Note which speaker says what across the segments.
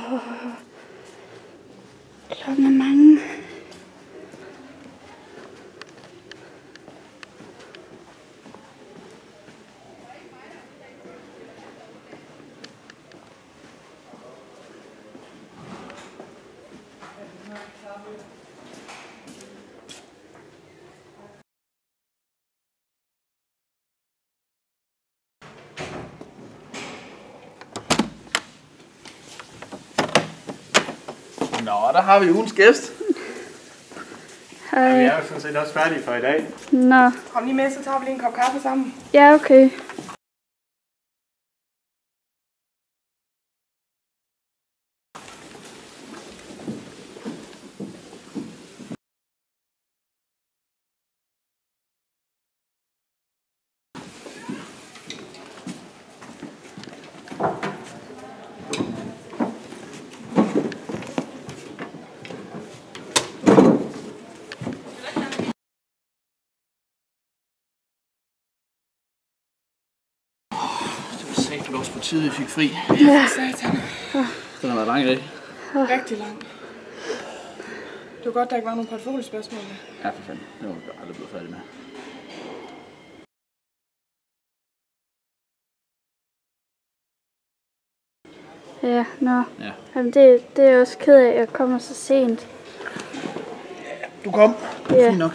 Speaker 1: Klokken er mange.
Speaker 2: Nå, der har vi ugens gæst.
Speaker 1: Hej.
Speaker 2: Ja, vi er jo sådan set også færdige for i dag.
Speaker 1: Nå.
Speaker 3: Kom lige med, så tager vi lige en kop kaffe sammen.
Speaker 1: Ja, okay.
Speaker 2: Det var også på tide, vi fik fri.
Speaker 3: Ja, satan.
Speaker 2: Den har været lang i dag.
Speaker 3: Rigtig lang. Det var godt, der ikke var nogen portfoliespørgsmål.
Speaker 2: Ja, for fanden. Det var jeg aldrig blevet færdig med.
Speaker 1: Ja, nå.
Speaker 2: Ja.
Speaker 1: Jamen, det er jeg også ked af, at jeg kommer så sent.
Speaker 2: Du kom.
Speaker 1: Ja.
Speaker 2: Fint nok.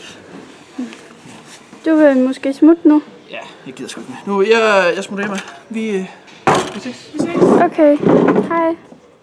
Speaker 1: Du vil måske smutte nu?
Speaker 2: Ja, jeg gider sgu ikke med. Nu, jeg smutter hjemme. Vi ses.
Speaker 1: Okay, hej.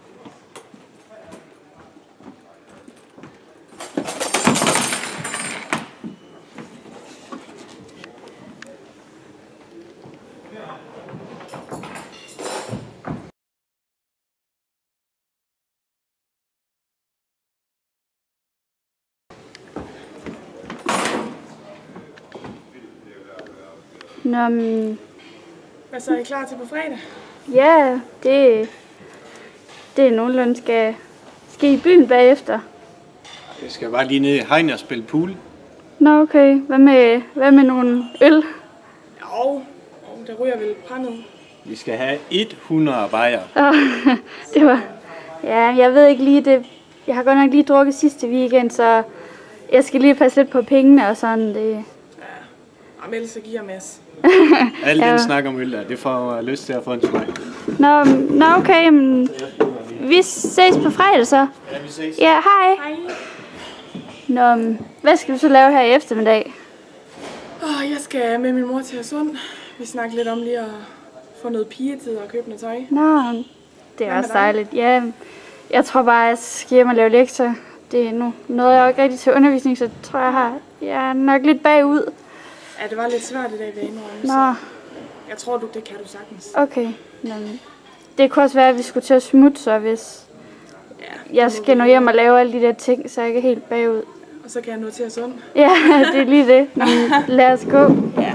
Speaker 1: Nå, men...
Speaker 3: Hvad så, er I klar til på fredag?
Speaker 1: Ja, det er nogenlunde. Skal I i byen bagefter?
Speaker 4: Jeg skal bare lige ned i hegnet og spille pool.
Speaker 1: Nå, okay. Hvad med nogle øl?
Speaker 3: Jo, der ryger vel brændet.
Speaker 4: Vi skal have 100 bajer.
Speaker 1: Det var... Ja, jeg ved ikke lige det. Jeg har godt nok lige drukket sidste weekend, så jeg skal lige passe lidt på pengene og sådan. Det...
Speaker 3: Ja, og ellers så giver Mads.
Speaker 4: Al den snak om øl der, det får jeg lyst til at få en smag.
Speaker 1: Nå, okay. Men vi ses på fredag så.
Speaker 4: Ja, vi ses.
Speaker 1: Ja, hej.
Speaker 3: Hej.
Speaker 1: Nå, hvad skal du så lave her i eftermiddag?
Speaker 3: Jeg skal med min mor til Sund. Vi snakker lidt om lige at få noget pigetid og købe noget tøj.
Speaker 1: Nå, det er også dejligt. Ja, jeg tror bare, jeg skal hjem og lave lektier. Det er nu noget, jeg ikke rigtig til undervisning, så tror jeg er nok lidt bagud.
Speaker 3: Ja, det var lidt svært i dag ved indrømme.
Speaker 1: Nå,
Speaker 3: Jeg tror, det kan du sagtens.
Speaker 1: okay. Nå, det kunne også være, at vi skulle til at smutte, så hvis jeg skal nå hjem og lave alle de der ting, så jeg ikke er helt bagud.
Speaker 3: Og så kan jeg nå til Sund.
Speaker 1: Ja, det er lige det. Men lad os gå.
Speaker 3: Ja.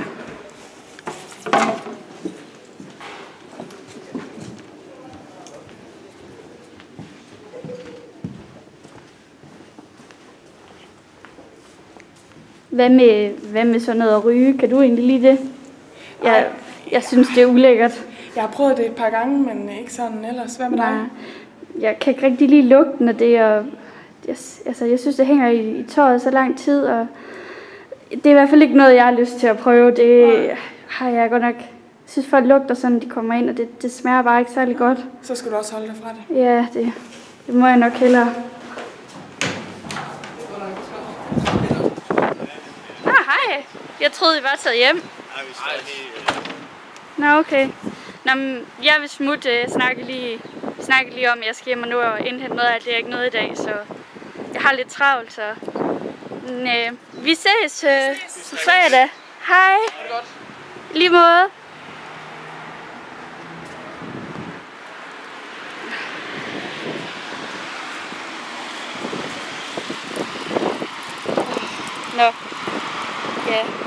Speaker 1: Hvad med sådan noget at ryge? Kan du egentlig lide det? Jeg synes, det er ulækkert.
Speaker 3: Jeg har prøvet det et par gange, men ikke sådan ellers. Hvad med dig?
Speaker 1: Nej, jeg kan ikke rigtig lide lugten af det, og jeg synes, det hænger i tøjet så lang tid, og det er i hvert fald ikke noget, jeg har lyst til at prøve. Det har jeg godt nok... Jeg synes, folk lugter sådan, de kommer ind, og det smager bare ikke særlig godt.
Speaker 3: Så skal du også holde dig fra det.
Speaker 1: Ja, det må jeg nok hellere. Hej. Jeg troede, I var taget hjem.
Speaker 4: Nej, vi står lige...
Speaker 1: Nå, okay. Nå, men jeg vil smutte snakke lige om, at jeg skal hjem og nu og indhente noget af det, er ikke noget i dag, så jeg har lidt travlt, så... Men, vi ses på fredag. Hej. Lige måde. Nå. Ja.